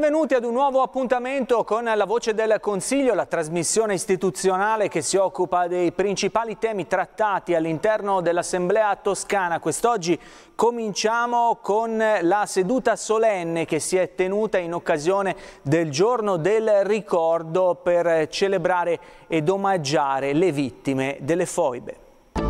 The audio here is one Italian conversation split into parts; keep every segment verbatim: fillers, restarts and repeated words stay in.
Benvenuti ad un nuovo appuntamento con La Voce del Consiglio, la trasmissione istituzionale che si occupa dei principali temi trattati all'interno dell'Assemblea toscana. Quest'oggi cominciamo con la seduta solenne che si è tenuta in occasione del Giorno del Ricordo per celebrare ed omaggiare le vittime delle foibe.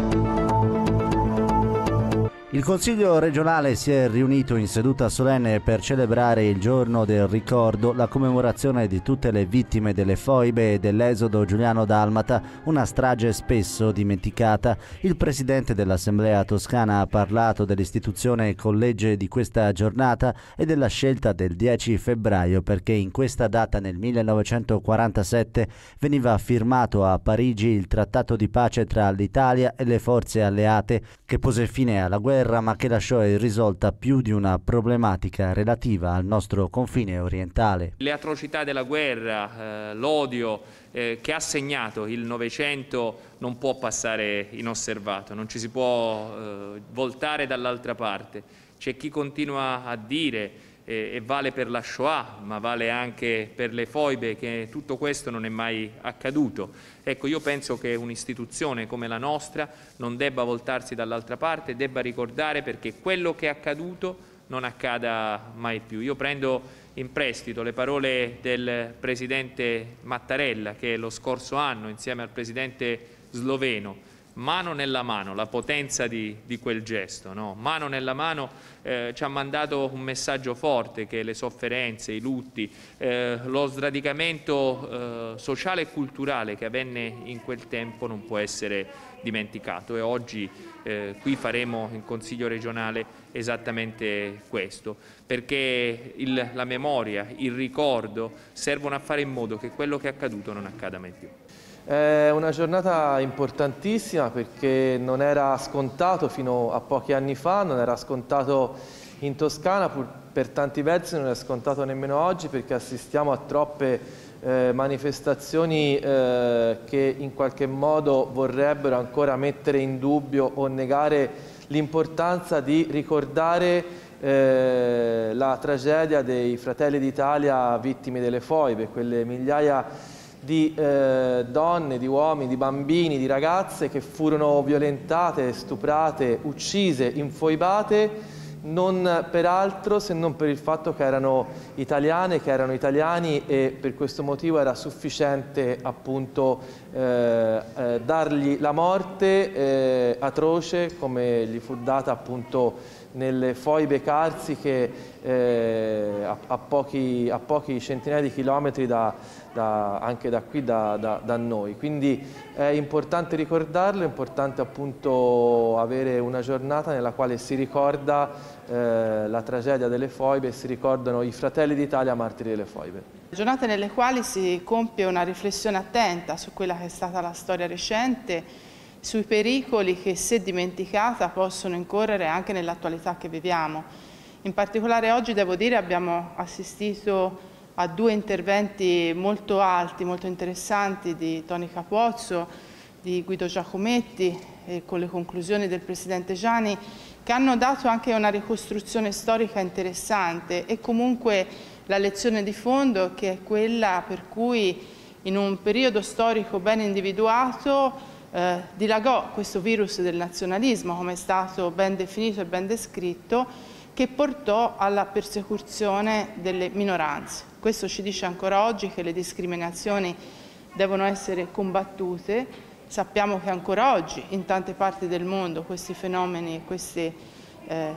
Il Consiglio regionale si è riunito in seduta solenne per celebrare il Giorno del Ricordo, la commemorazione di tutte le vittime delle foibe e dell'esodo giuliano-dalmata, una strage spesso dimenticata. Il presidente dell'Assemblea toscana ha parlato dell'istituzione con legge di questa giornata e della scelta del dieci febbraio perché in questa data nel millenovecentoquarantasette veniva firmato a Parigi il trattato di pace tra l'Italia e le forze alleate che pose fine alla guerra ma che lasciò irrisolta più di una problematica relativa al nostro confine orientale. Le atrocità della guerra, eh, l'odio eh, che ha segnato il Novecento non può passare inosservato, non ci si può eh, voltare dall'altra parte. C'è chi continua a dire, eh, e vale per la Shoah, ma vale anche per le foibe, che tutto questo non è mai accaduto. Ecco, io penso che un'istituzione come la nostra non debba voltarsi dall'altra parte, debba ricordare perché quello che è accaduto non accada mai più. Io prendo in prestito le parole del Presidente Mattarella che lo scorso anno, insieme al Presidente sloveno, mano nella mano, la potenza di, di quel gesto, no? Mano nella mano eh, ci ha mandato un messaggio forte che le sofferenze, i lutti, eh, lo sradicamento eh, sociale e culturale che avvenne in quel tempo non può essere dimenticato e oggi eh, qui faremo in Consiglio regionale esattamente questo, perché il, la memoria, il ricordo servono a fare in modo che quello che è accaduto non accada mai più. È una giornata importantissima perché non era scontato fino a pochi anni fa, non era scontato in Toscana, pur per tanti versi non è scontato nemmeno oggi perché assistiamo a troppe eh, manifestazioni eh, che in qualche modo vorrebbero ancora mettere in dubbio o negare l'importanza di ricordare eh, la tragedia dei Fratelli d'Italia vittime delle foibe, quelle migliaia di eh, donne, di uomini, di bambini, di ragazze che furono violentate, stuprate, uccise, infoibate, non per altro se non per il fatto che erano italiane, che erano italiani e per questo motivo era sufficiente appunto eh, eh, dargli la morte eh, atroce come gli fu data appunto nelle foibe carsiche eh, a, a, pochi, a pochi centinaia di chilometri da, da, anche da qui da, da, da noi. Quindi è importante ricordarlo, è importante appunto avere una giornata nella quale si ricorda eh, la tragedia delle foibe e si ricordano i Fratelli d'Italia martiri delle foibe. Giornate nelle quali si compie una riflessione attenta su quella che è stata la storia recente, sui pericoli che, se dimenticata, possono incorrere anche nell'attualità che viviamo. In particolare oggi, devo dire, abbiamo assistito a due interventi molto alti, molto interessanti di Toni Capozzo, di Guido Giacometti e con le conclusioni del Presidente Giani, che hanno dato anche una ricostruzione storica interessante e comunque la lezione di fondo che è quella per cui in un periodo storico ben individuato Eh, dilagò questo virus del nazionalismo, come è stato ben definito e ben descritto, che portò alla persecuzione delle minoranze. Questo ci dice ancora oggi che le discriminazioni devono essere combattute. Sappiamo che ancora oggi in tante parti del mondo questi fenomeni e queste eh,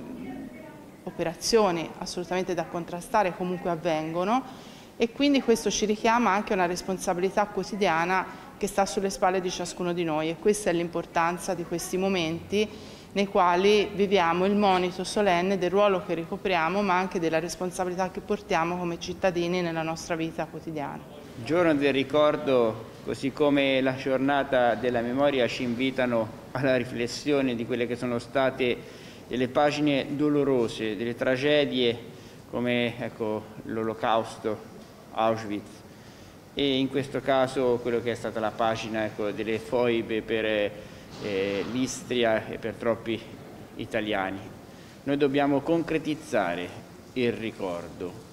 operazioni assolutamente da contrastare comunque avvengono e quindi questo ci richiama anche a una responsabilità quotidiana che sta sulle spalle di ciascuno di noi e questa è l'importanza di questi momenti nei quali viviamo il monito solenne del ruolo che ricopriamo ma anche della responsabilità che portiamo come cittadini nella nostra vita quotidiana. Il giorno del ricordo, così come la giornata della memoria, ci invitano alla riflessione di quelle che sono state delle pagine dolorose, delle tragedie come ecco, l'Olocausto, Auschwitz. E in questo caso quello che è stata la pagina ecco, delle foibe per eh, l'Istria e per troppi italiani. Noi dobbiamo concretizzare il ricordo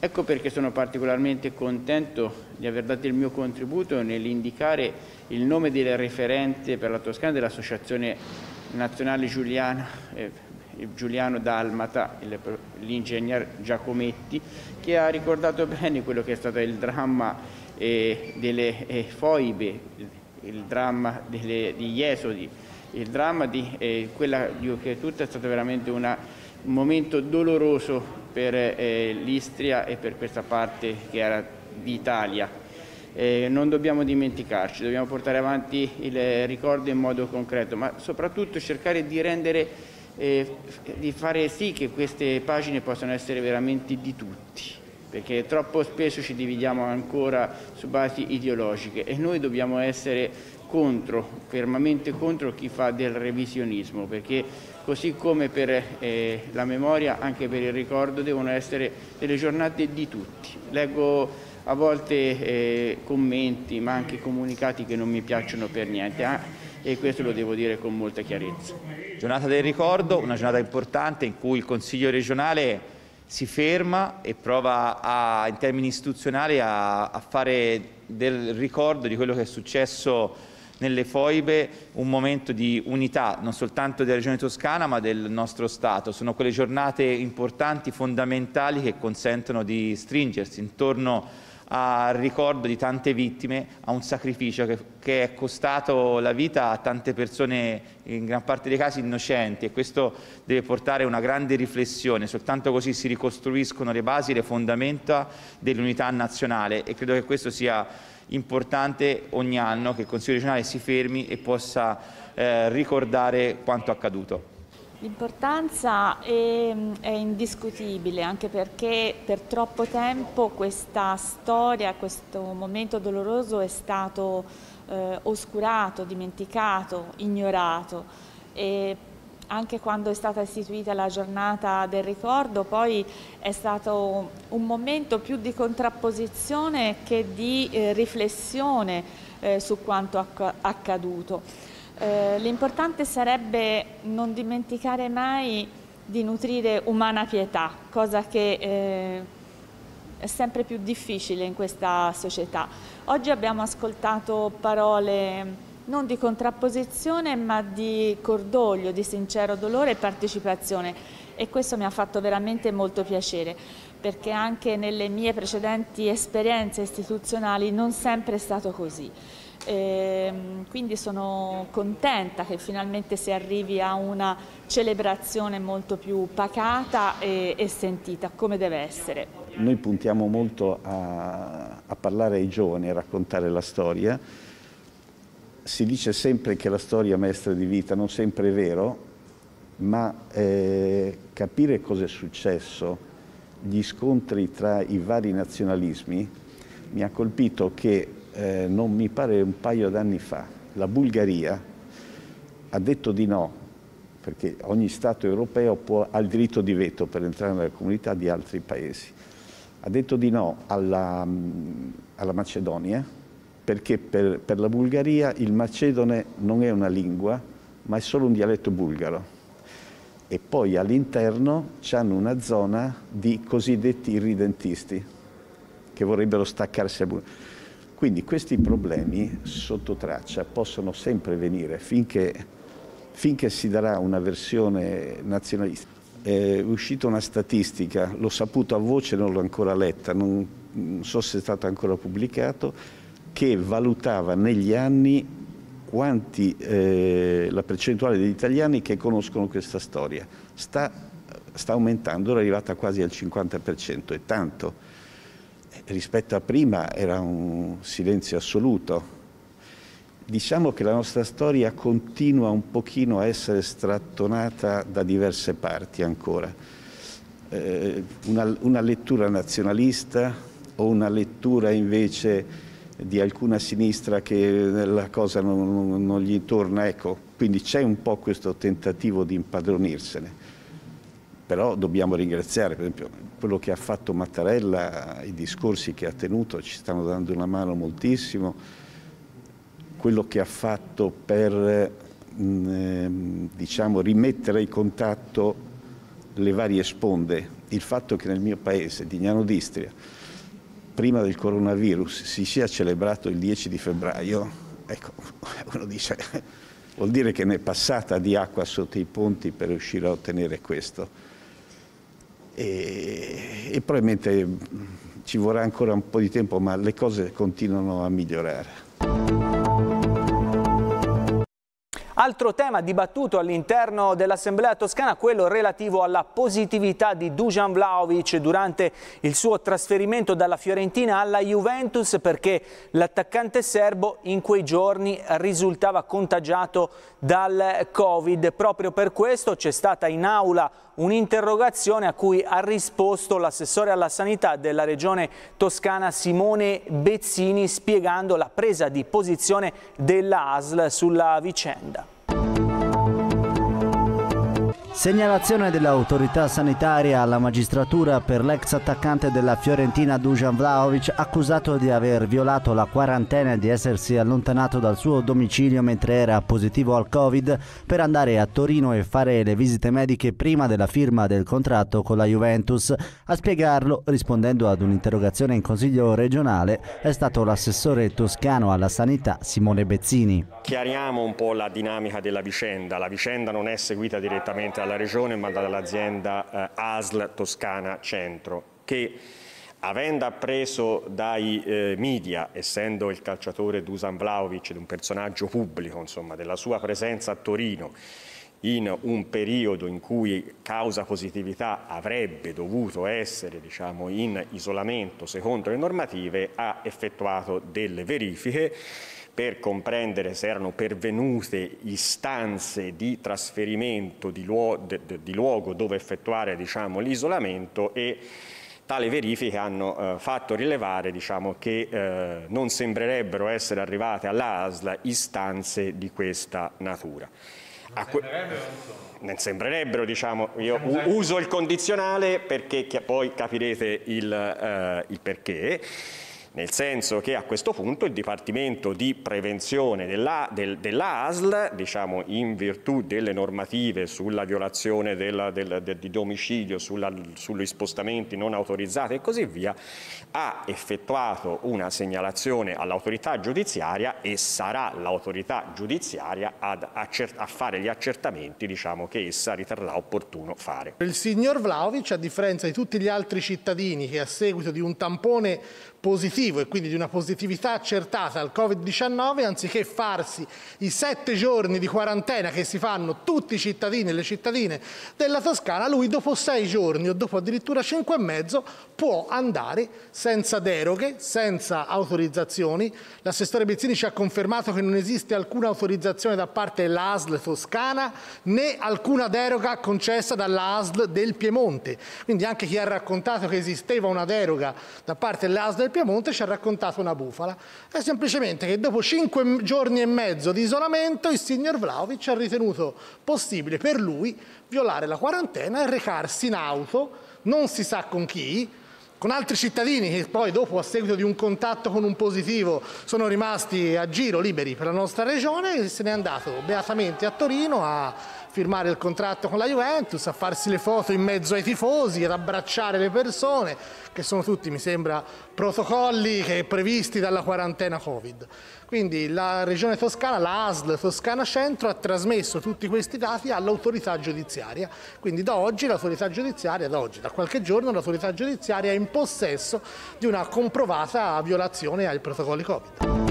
Ecco perché sono particolarmente contento di aver dato il mio contributo nell'indicare il nome del referente per la Toscana dell'Associazione Nazionale Giuliana, eh, Giuliano Dalmata, l'ingegner Giacometti, che ha ricordato bene quello che è stato il dramma eh, delle eh, foibe, il, il dramma delle, degli esodi, il dramma di eh, quella di, che tutta è stato veramente una, un momento doloroso per eh, l'Istria e per questa parte che era d'Italia. Eh, non dobbiamo dimenticarci, dobbiamo portare avanti il ricordo in modo concreto, ma soprattutto cercare di rendere, eh, di fare sì che queste pagine possano essere veramente di tutti, perché troppo spesso ci dividiamo ancora su basi ideologiche e noi dobbiamo essere contro, fermamente contro chi fa del revisionismo, perché così come per eh, la memoria, anche per il ricordo devono essere delle giornate di tutti. Leggo a volte eh, commenti, ma anche comunicati che non mi piacciono per niente, eh, e questo lo devo dire con molta chiarezza. Giornata del ricordo, una giornata importante in cui il Consiglio regionale si ferma e prova a, in termini istituzionali a, a fare del ricordo di quello che è successo nelle foibe un momento di unità non soltanto della Regione Toscana ma del nostro Stato. Sono quelle giornate importanti, fondamentali, che consentono di stringersi intorno al ricordo di tante vittime, a un sacrificio che, che è costato la vita a tante persone, in gran parte dei casi innocenti, e questo deve portare a una grande riflessione. Soltanto così si ricostruiscono le basi, le fondamenta dell'unità nazionale, e credo che questo sia importante ogni anno, che il Consiglio regionale si fermi e possa eh, ricordare quanto accaduto. L'importanza è, è indiscutibile, anche perché per troppo tempo questa storia, questo momento doloroso è stato eh, oscurato, dimenticato, ignorato. E anche quando è stata istituita la giornata del ricordo, poi è stato un momento più di contrapposizione che di eh, riflessione eh, su quanto acc- accaduto. Eh, l'importante sarebbe non dimenticare mai di nutrire umana pietà, cosa che eh, è sempre più difficile in questa società. Oggi abbiamo ascoltato parole non di contrapposizione ma di cordoglio, di sincero dolore e partecipazione, e questo mi ha fatto veramente molto piacere, perché anche nelle mie precedenti esperienze istituzionali non sempre è stato così. E quindi sono contenta che finalmente si arrivi a una celebrazione molto più pacata e, e sentita, come deve essere. Noi puntiamo molto a, a parlare ai giovani, a raccontare la storia. Si dice sempre che la storia è maestra di vita, non sempre è vero, ma eh, capire cosa è successo, gli scontri tra i vari nazionalismi, mi ha colpito che Eh, non mi pare un paio d'anni fa, la Bulgaria ha detto di no, perché ogni Stato europeo può, ha il diritto di veto per entrare nella comunità di altri paesi. Ha detto di no alla, alla Macedonia, perché per, per la Bulgaria il macedone non è una lingua, ma è solo un dialetto bulgaro. E poi all'interno c'hanno una zona di cosiddetti irridentisti, che vorrebbero staccarsi a Bulgaria. Quindi questi problemi sotto traccia possono sempre venire finché, finché si darà una versione nazionalista. È uscita una statistica, l'ho saputo a voce, non l'ho ancora letta, non, non so se è stato ancora pubblicato, che valutava negli anni quanti, eh, la percentuale degli italiani che conoscono questa storia. Sta, sta aumentando, è arrivata quasi al cinquanta per cento, è tanto. Rispetto a prima era un silenzio assoluto. Diciamo che la nostra storia continua un pochino a essere strattonata da diverse parti ancora. Eh, una, una lettura nazionalista o una lettura invece di alcuna sinistra che la cosa non, non, non gli torna, ecco. Quindi c'è un po' questo tentativo di impadronirsene. Però dobbiamo ringraziare, per esempio, quello che ha fatto Mattarella, i discorsi che ha tenuto ci stanno dando una mano moltissimo, quello che ha fatto per mh, diciamo, rimettere in contatto le varie sponde, il fatto che nel mio paese, Dignano d'Istria, prima del coronavirus si sia celebrato il dieci di febbraio, ecco, uno dice, vuol dire che ne è passata di acqua sotto i ponti per riuscire a ottenere questo. E, e probabilmente ci vorrà ancora un po' di tempo, ma le cose continuano a migliorare. Altro tema dibattuto all'interno dell'Assemblea toscana, quello relativo alla positività di Dusan Vlahovic durante il suo trasferimento dalla Fiorentina alla Juventus, perché l'attaccante serbo in quei giorni risultava contagiato dal Covid. Proprio per questo c'è stata in aula un'interrogazione a cui ha risposto l'assessore alla sanità della regione toscana Simone Bezzini, spiegando la presa di posizione dell'A S L sulla vicenda. Segnalazione dell'autorità sanitaria alla magistratura per l'ex attaccante della Fiorentina Dusan Vlahovic, accusato di aver violato la quarantena e di essersi allontanato dal suo domicilio mentre era positivo al Covid per andare a Torino e fare le visite mediche prima della firma del contratto con la Juventus. A spiegarlo, rispondendo ad un'interrogazione in Consiglio regionale, è stato l'assessore toscano alla sanità Simone Bezzini. Chiariamo un po' la dinamica della vicenda. La vicenda non è seguita direttamente dalla Regione ma dall'azienda eh, A S L Toscana Centro, che avendo appreso dai eh, media, essendo il calciatore Dusan Vlahovic un personaggio pubblico, insomma, della sua presenza a Torino in un periodo in cui causa positività avrebbe dovuto essere, diciamo, in isolamento secondo le normative, ha effettuato delle verifiche per comprendere se erano pervenute istanze di trasferimento di, luo de, de, di luogo dove effettuare, diciamo, l'isolamento, e tali verifiche hanno eh, fatto rilevare, diciamo, che eh, non sembrerebbero essere arrivate all'A S L istanze di questa natura. Non sembrerebbero, non sembrerebbero, diciamo, io uso il condizionale perché poi capirete il, eh, il perché. Nel senso che a questo punto il Dipartimento di Prevenzione della, del, dell'A S L, diciamo, in virtù delle normative sulla violazione della, del, del, di domicilio, sulla, sugli spostamenti non autorizzati e così via, ha effettuato una segnalazione all'autorità giudiziaria e sarà l'autorità giudiziaria ad a fare gli accertamenti, diciamo, che essa riterrà opportuno fare. Il signor Vlahovic, a differenza di tutti gli altri cittadini che a seguito di un tampone positivo e quindi di una positività accertata al Covid diciannove, anziché farsi i sette giorni di quarantena che si fanno tutti i cittadini e le cittadine della Toscana, lui dopo sei giorni o dopo addirittura cinque e mezzo può andare senza deroghe, senza autorizzazioni. L'assessore Bezzini ci ha confermato che non esiste alcuna autorizzazione da parte dell'A S L Toscana né alcuna deroga concessa dall'A S L del Piemonte. Quindi anche chi ha raccontato che esisteva una deroga da parte dell'A S L del Piemonte ci ha raccontato una bufala. È semplicemente che dopo cinque giorni e mezzo di isolamento il signor Vlahovic ha ritenuto possibile per lui violare la quarantena e recarsi in auto, non si sa con chi, con altri cittadini che poi dopo, a seguito di un contatto con un positivo, sono rimasti a giro liberi per la nostra regione, e se n'è andato beatamente a Torino a firmare il contratto con la Juventus, a farsi le foto in mezzo ai tifosi, ad abbracciare le persone, che sono tutti, mi sembra, protocolli che previsti dalla quarantena Covid. Quindi la Regione Toscana, la A S L Toscana Centro, ha trasmesso tutti questi dati all'autorità giudiziaria. Quindi da oggi l'autorità giudiziaria, da oggi, da qualche giorno, l'autorità giudiziaria è in possesso di una comprovata violazione ai protocolli Covid.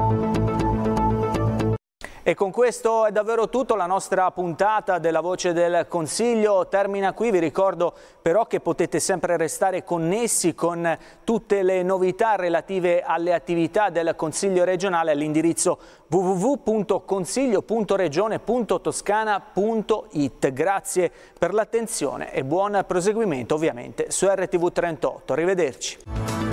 E con questo è davvero tutto. La nostra puntata della Voce del Consiglio termina qui. Vi ricordo però che potete sempre restare connessi con tutte le novità relative alle attività del Consiglio regionale all'indirizzo w w w punto consiglio punto regione punto toscana punto it. Grazie per l'attenzione e buon proseguimento ovviamente su R T V trentotto. Arrivederci.